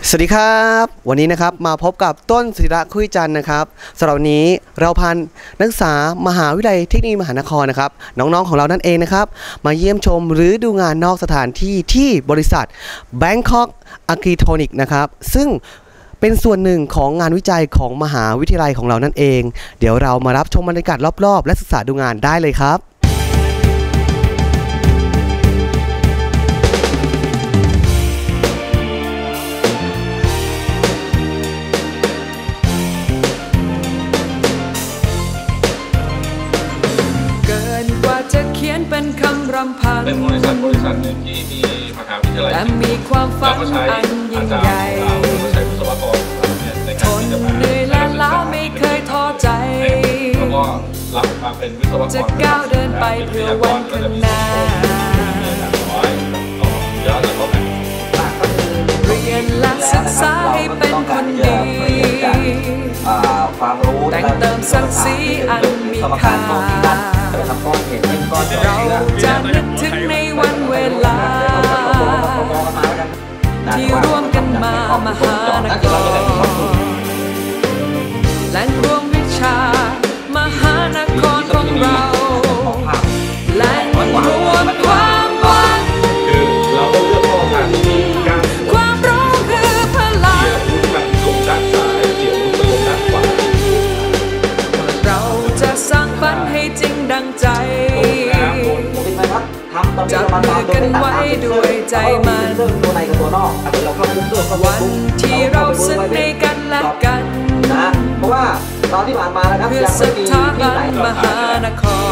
สวัสดีครับวันนี้นะครับมาพบกับต้นศิระคุยจันทร์นะครับสำหรับวันนี้เราพานักศึกษามหาวิทยาลัยเทคโนโลยีมหานครนะครับน้องๆของเรานั่นเองนะครับมาเยี่ยมชมหรือดูงานนอกสถานที่ที่บริษัท Bangkok Agritronics นะครับซึ่งเป็นส่วนหนึ่งของงานวิจัยของมหาวิทยาลัยของเรานั่นเองเดี๋ยวเรามารับชมบรรยากาศรอบๆและศึกษาดูงานได้เลยครับเป็นคำรำพันเป็นบริษัทหนึ่งที่มีมหาวิทยาลัยแต่มีความฝันอันยิ่งใหญ่ใช้วิศวกรในการที่จะมาเหนื่อยล้าไม่เคยท้อใจแล้วก็รับมาเป็นวิศวกรจะก้าวเดินไปเพื่อวันข้างหน้าเรียนและศึกษาให้เป็นคนดีแต่งเติมศักดิ์ศรีอันมีค่าเราจะนึกถึงในวันเวลาที่ร่วมกันมามหานครแหล่งรวมวิชามหานครของเราแหล่งรวมความหวังความรู้คือพลังเราจะสร้างฝันให้จริงดังใจจับมือกันไว้ด้วยใจมันวันที่เราซึ้งในกันและกันนะเพราะว่าตอนที่ผ่านมานะครับเพื่อสถาบันมหานคร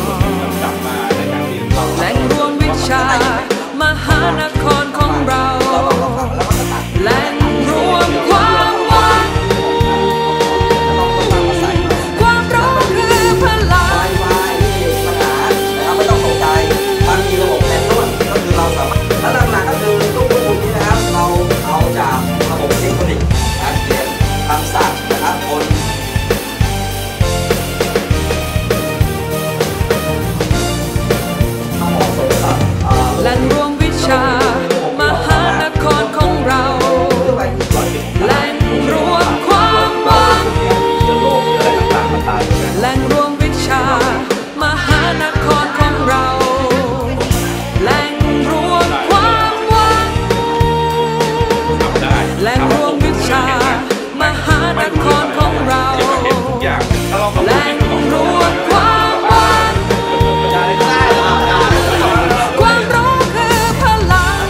แหล่งรวมวิชามหานครของเราแหล่งรวมความหวังความรู้คือพลังไม่ต้องตกใจมันมีระบบแน่นอนก็คือเราสามารถและหลักๆก็คือตู้คุณนี้นะครับเราเอาจากระบบอิเล็กทรอนิกส์การเขียนคำสั่งนะครับคนแหล่งรวมวิชามหานครของเราแหล่งรวมความหวังแหล่งรวมวิชามหานครของเราแหล่งรวมความหวังแหล่งรวมวิชามหานครของเราแหล่งรวมความหวังความรู้คือพลัง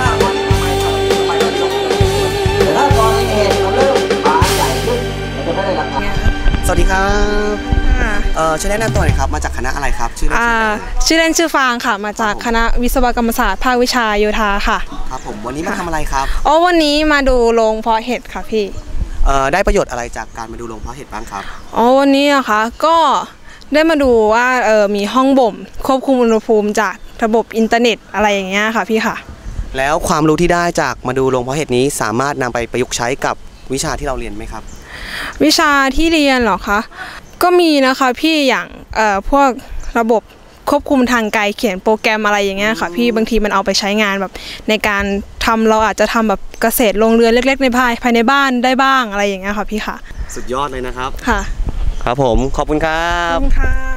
สวัสดีครับช่วยแนะนำตัวหน่อยครับมาจากคณะอะไรครับชื่อเล่นชื่อฟางค่ะมาจากคณะวิศวกรรมศาสตร์ภาควิชาโยธาค่ะครับผมวันนี้มาทำอะไรครับวันนี้มาดูโรงเพาะเห็ดค่ะพี่ได้ประโยชน์อะไรจากการมาดูโรงเพาะเห็ดบ้างครับวันนี้นะคะก็ได้มาดูว่ามีห้องบ่มควบคุมอุณหภูมิจากระบบอินเทอร์เน็ตอะไรอย่างเงี้ยค่ะพี่ค่ะแล้วความรู้ที่ได้จากมาดูโรงเพาะเห็ดนี้สามารถนำไปประยุกต์ใช้กับวิชาที่เราเรียนไหมครับวิชาที่เรียนเหรอคะก็มีนะคะพี่อย่างพวกระบบควบคุมทางไกลเขียนโปรแกรมอะไรอย่างเงี้ยค่ะพี่บางทีมันเอาไปใช้งานแบบในการทำเราอาจจะทำแบบเกษตรโรงเรือนเล็กๆในภายในบ้านได้บ้างอะไรอย่างเงี้ยค่ะพี่ค่ะสุดยอดเลยนะครับค่ะครับผมขอบคุณครับขอบคุณค่ะ